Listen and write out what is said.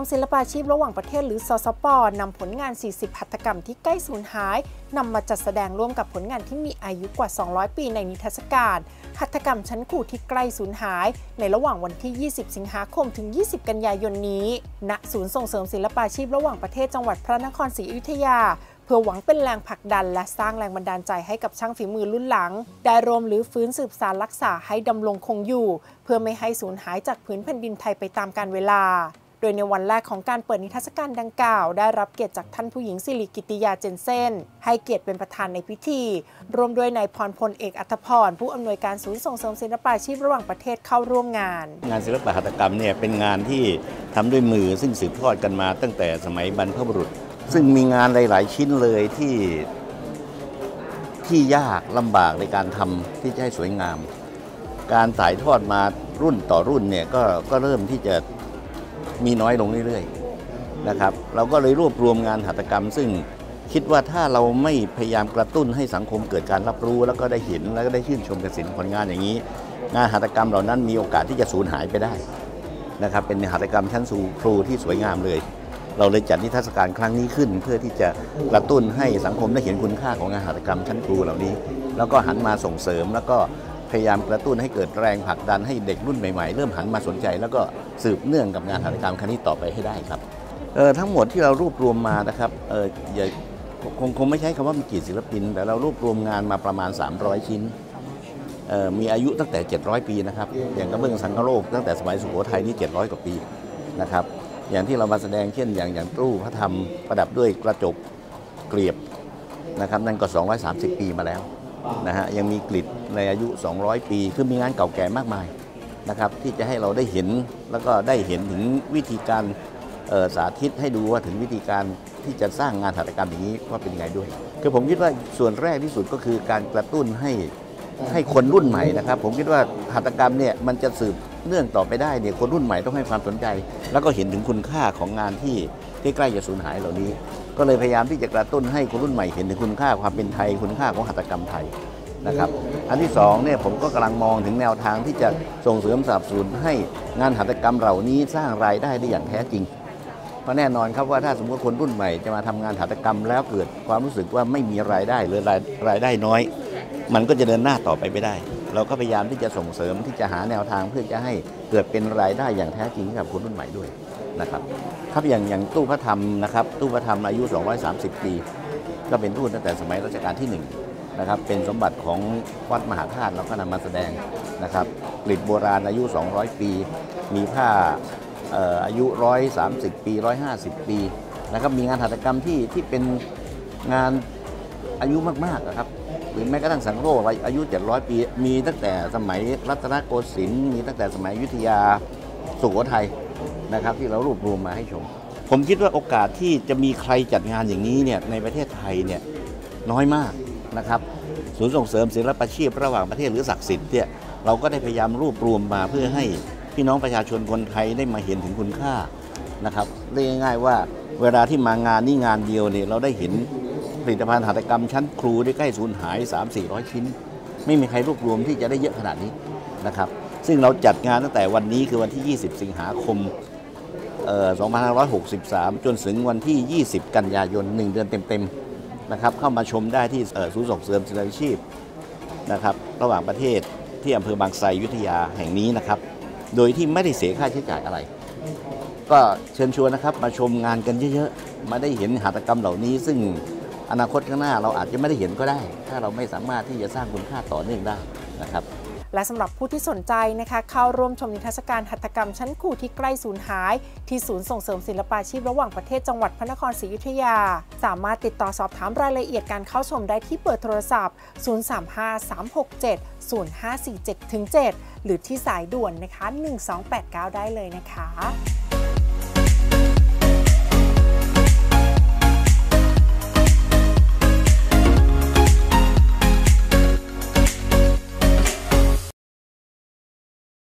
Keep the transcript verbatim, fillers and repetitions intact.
ศิลปาชีพระหว่างประเทศหรือสสป.นำผลงานสี่สิบหัตถกรรมที่ใกล้สูญหายนำมาจัดแสดงร่วมกับผลงานที่มีอายุกว่าสองร้อยปีในนิทรรศการหัตถกรรมชั้นครูที่ใกล้สูญหายในระหว่างวันที่ยี่สิบสิงหาคมถึงยี่สิบกันยายนนี้ณศูนย์ส่งเสริมศิลปาชีพระหว่างประเทศจังหวัดพระนครศรีอยุธยาเพื่อหวังเป็นแรงผลักดันและสร้างแรงบันดาลใจให้กับช่างฝีมือรุ่นหลังได้รวมหรือฟื้นสืบสานรักษาให้ดำรงคงอยู่เพื่อไม่ให้สูญหายจากพื้นแผ่นดินไทยไปตามกาลเวลาโดยในวันแรกของการเปิดนิทรรศการดังกล่าวได้รับเกียรติจากท่านผู้หญิงสิริกิติยาเจนเซนให้เกียรติเป็นประธานในพิธีรวมด้วยนายพรพลเอกอัธพรผู้อำนวยการศูนย์ส่งเสริมศิลปาชีพระหว่างประเทศเข้าร่วมงานงานศิลปหัตถกรรมเนี่ยเป็นงานที่ทำด้วยมือซึ่งสืบทอดกันมาตั้งแต่สมัยบรรพบุรุษซึ่งมีงานหลายๆชิ้นเลยที่ที่ยากลำบากในการทำที่จะให้สวยงามการถ่ายทอดมารุ่นต่อรุ่นเนี่ยก็ก็เริ่มที่จะมีน้อยลงเรื่อยๆนะครับเราก็เลยรวบรวมงานหัตถกรรมซึ่งคิดว่าถ้าเราไม่พยายามกระตุ้นให้สังคมเกิดการรับรู้แล้วก็ได้เห็นแล้วก็ได้ชื่นชมกับศิลป์ผลงานอย่างนี้งานหัตถกรรมเหล่านั้นมีโอกาสที่จะสูญหายไปได้นะครับเป็นหัตถกรรมชั้นสูงครูที่สวยงามเลยเราเลยจัดนิทรรศการครั้งนี้ขึ้นเพื่อที่จะกระตุ้นให้สังคมได้เห็นคุณค่าของงานหัตถกรรมชั้นครูเหล่านี้แล้วก็หันมาส่งเสริมแล้วก็พยายามกระตุ้นให้เกิดแรงผลักดันให้เด็กรุ่นใหม่ๆเริ่มหันมาสนใจแล้วก็สืบเนื่องกับงานหัตถกรรมครั้งนี้ต่อไปให้ได้ครับเออทั้งหมดที่เรารวบรวมมานะครับเอออย่าคงคงไม่ใช้คำว่ามีกี่ศิลปินแต่เรารวบรวมงานมาประมาณสามร้อยชิ้นเอ่อมีอายุตั้งแต่เจ็ดร้อยปีนะครับอย่างกระเบื้องสังคโลกตั้งแต่สมัยสุโขทัยนี่เจ็ดร้อยกว่าปีนะครับอย่างที่เรามาแสดงเช่นอย่างอย่างตู้พระธรรมประดับด้วยกระจกเกลียบนะครับนั่นก็สองร้อยสามสิบปีมาแล้วนะฮะยังมีกลิดในอายุสองร้อยปีคือมีงานเก่าแก่มากมายนะครับที่จะให้เราได้เห็นแล้วก็ได้เห็นถึงวิธีการสาธิตให้ดูว่าถึงวิธีการที่จะสร้างงานหัตถกรรมอย่างนี้ว่าเป็นยังไงด้วยคือผมคิดว่าส่วนแรกที่สุดก็คือการกระตุ้นให้ให้คนรุ่นใหม่นะครับผมคิดว่าหัตถกรรมเนี่ยมันจะสืบเนื่องต่อไปได้เนี่ยคนรุ่นใหม่ต้องให้ความสนใจแล้วก็เห็นถึงคุณค่าของงานที่ใกล้จะสูญหายเหล่านี้ก็เลยพยายามที่จะกระตุ้นให้คนรุ่นใหม่เห็นถึงคุณค่าความเป็นไทยคุณค่าของหัตถกรรมไทยนะครับอันที่สองเนี่ยผมก็กำลังมองถึงแนวทางที่จะส่งเสริมสนับสนุนให้งานหัตถกรรมเหล่านี้สร้างรายได้ได้อย่างแท้จริงเพราะแน่นอนครับว่าถ้าสมมติคนรุ่นใหม่จะมาทำงานหัตถกรรมแล้วเกิดความรู้สึกว่าไม่มีรายได้หรือรายรายได้น้อยมันก็จะเดินหน้าต่อไปไม่ได้เราก็พยายามที่จะส่งเสริมที่จะหาแนวทางเพื่อจะให้เกิดเป็นรายได้อย่างแท้จริงกับคนรุ่นใหม่ด้วยนะครับครับอย่างอย่างตู้พระธรรมนะครับตู้พระธรรมอายุสองร้อยสามสิบปีก็เป็นตู้ตั้งแต่สมัยรัชกาลที่หนึ่งนะครับเป็นสมบัติของวัดมหาธาตุเราก็นำมาแสดงนะครับกลิดโบราณอายุสองร้อยปีมีผ้าอายุหนึ่งร้อยสามสิบปีหนึ่งร้อยห้าสิบปีนะครับมีงานหัตถกรรมที่ที่เป็นงานอายุมากๆนะครับหรือแม้กระทั่งสังโลกอายุเจ็ดร้อยปีมีตั้งแต่สมัยรัตนโกสินทร์มีตั้งแต่สมัยอยุธยาสุโขทัยนะครับที่เรารวบรวมมาให้ชมผมคิดว่าโอกาสที่จะมีใครจัดงานอย่างนี้เนี่ยในประเทศไทยเนี่ยน้อยมากนะครับศูนย์ส่งเสริมศิลปาชีพระหว่างประเทศหรือศักดิ์สิทธิ์เนี่ยเราก็ได้พยายามรวบรวมมาเพื่อให้พี่น้องประชาชนคนไทยได้มาเห็นถึงคุณค่านะครับเรียกง่ายๆว่าเวลาที่มางานนี้งานเดียวเนี่ยเราได้เห็นผลิตภัณฑ์หัตถกรรมชั้นครูได้ใกล้สูญหาย สามถึงสี่ร้อย ชิ้นไม่มีใครรวบรวมที่จะได้เยอะขนาดนี้นะครับซึ่งเราจัดงานตั้งแต่วันนี้คือวันที่ยี่สิบสิงหาคมสองพันห้าร้อยหกสิบสามจนถึงวันที่ยี่สิบกันยายนหนึ่งเดือนเต็มๆนะครับเข้ามาชมได้ที่ศูนย์ส่งเสริมศิลปาชีพนะครับระหว่างประเทศที่อำเภอบางไทรอยุธยาแห่งนี้นะครับโดยที่ไม่ได้เสียค่าใช้จ่ายอะไรก็เชิญชวนนะครับมาชมงานกันเยอะๆมาได้เห็นหัตถกรรมเหล่านี้ซึ่งอนาคตข้างหน้าเราอาจจะไม่ได้เห็นก็ได้ถ้าเราไม่สามารถที่จะสร้างคุณค่าต่อเนื่องได้นะครับและสำหรับผู้ที่สนใจนะคะเข้าร่วมชมนิทรรศการหัตถกรรมชั้นครูที่ใกล้สูญหายที่ศูนย์ส่งเสริมศิลปาชีพระหว่างประเทศจังหวัดพระนครศรีอยุธยาสามารถติดต่อสอบถามรายละเอียดการเข้าชมได้ที่เบอร์โทรศัพท์ ศูนย์ สาม ห้า สาม หก เจ็ด ศูนย์ ห้า สี่ เจ็ด เจ็ด หรือที่สายด่วนนะคะหนึ่งสองแปดเก้าได้เลยนะคะ